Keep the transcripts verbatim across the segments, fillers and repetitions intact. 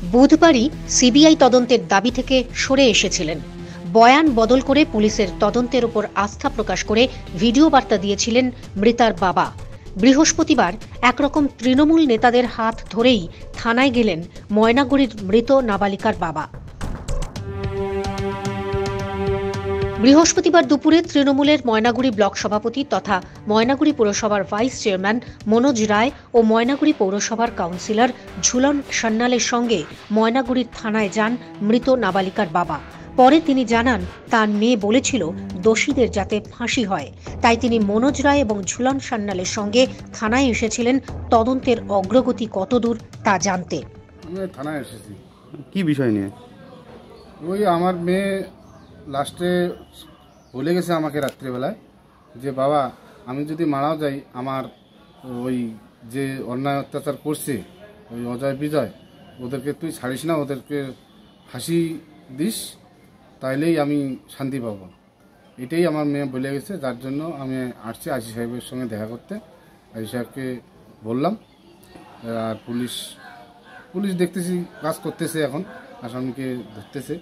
বুধবারই CBI তদন্তের দাবি থেকে সরে এসেছিলেন। বয়ান বদল করে পুলিশের তদন্তের উপর আস্থা প্রকাশ করে ভিডিও বার্তা দিয়েছিলেন মৃতার বাবা। বৃহস্পতিবার একরকম তৃণমূল নেতাদের হাত ধরেই থানায় গেলেন ময়নাগুড়ির মৃত নাবালিকার বাবা। বৃহস্পতিবার দুপুরে তৃণমূলের ময়নাগুড়ি ব্লক সভাপতি তথা ময়নাগুড়ি পৌরসভার ভাইস চেয়ারম্যান মনোজ রায় ও ময়নাগুড়ি পৌরসভার কাউন্সিলর ঝুলন সান্যালের সঙ্গে ময়নাগুড়ির থানায় যান মৃত নাবালিকার বাবা। পরে তিনি জানান, তার মেয়ে বলেছিল দোষীদের যাতে ফাঁসি হয়, তাই তিনি মনোজ রায় এবং ঝুলন সান্যালের সঙ্গে থানায় এসেছিলেন তদন্তের অগ্রগতি কতদূর তা জানতে। থানায় এসেছি কি বিষয় নিয়ে? ওই আমার মেয়ে লাস্টে বলে গেছে আমাকে রাত্রিবেলায় যে বাবা, আমি যদি মারাও যাই, আমার ওই যে অন্যায় অত্যাচার করছে ওই অজয় বিজয়, ওদেরকে তুই ছাড়িস না, ওদেরকে ফাঁসি দিস, তাইলেই আমি শান্তি পাবো। এটাই আমার মেয়ে বলে গেছে, যার জন্য আমি আসছি আইসি সাহেবের সঙ্গে দেখা করতে। আইসি সাহেবকে বললাম, আর পুলিশ পুলিশ দেখতেছি কাজ করতেছে, এখন আসামিকে ধরতেছে।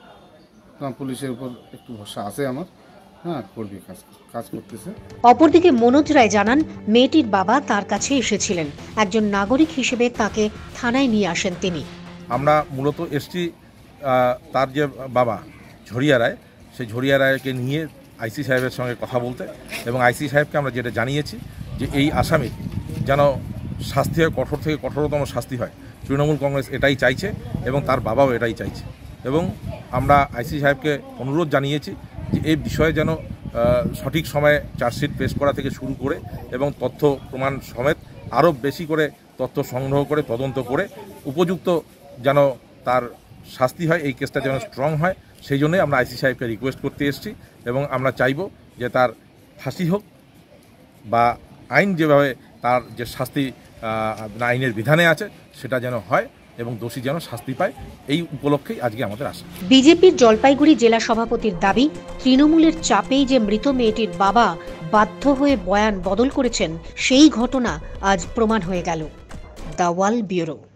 পুলিশের উপর একটু ভরসা আছে আমার, হ্যাঁ করবে, কাজ কাজ করতেছে। অপরদিকে মনোজ রায় জানান, মেয়েটির বাবা তার কাছে এসেছিলেন, একজন নাগরিক হিসেবে তাকে থানায় নিয়ে আসেন তিনি। আমরা মূলত এসছি তার যে বাবা ঝরিয়া রায়, সেই ঝরিয়া রায়কে নিয়ে আইসি সাহেবের সঙ্গে কথা বলতে, এবং আইসি সাহেবকে আমরা যেটা জানিয়েছি যে এই আসামির যেন শাস্তি হয়, কঠোর থেকে কঠোরতম শাস্তি হয়। তৃণমূল কংগ্রেস এটাই চাইছে এবং তার বাবাও এটাই চাইছে, এবং আমরা আইসি সাহেবকে অনুরোধ জানিয়েছি যে এই বিষয়ে যেন সঠিক সময়ে চার্জশিট পেশ করা থেকে শুরু করে এবং তথ্য প্রমাণ সমেত আরও বেশি করে তথ্য সংগ্রহ করে তদন্ত করে উপযুক্ত যেন তার শাস্তি হয়, এই কেসটা যেন স্ট্রং হয়, সেই জন্যই আমরা আইসি সাহেবকে রিকোয়েস্ট করতে এসেছি। এবং আমরা চাইব যে তার ফাঁসি হোক, বা আইন যেভাবে তার যে শাস্তি আইনের বিধানে আছে সেটা যেন হয় এবং দোষী যেন শাস্তি পায়, এই উপলক্ষেই আজকে আমাদের আসা। বিজেপির জলপাইগুড়ি জেলা সভাপতির দাবি, তৃণমূলের চাপেই যে মৃত মেয়েটির বাবা বাধ্য হয়ে বয়ান বদল করেছেন, সেই ঘটনা আজ প্রমাণ হয়ে গেল। The wall bureau.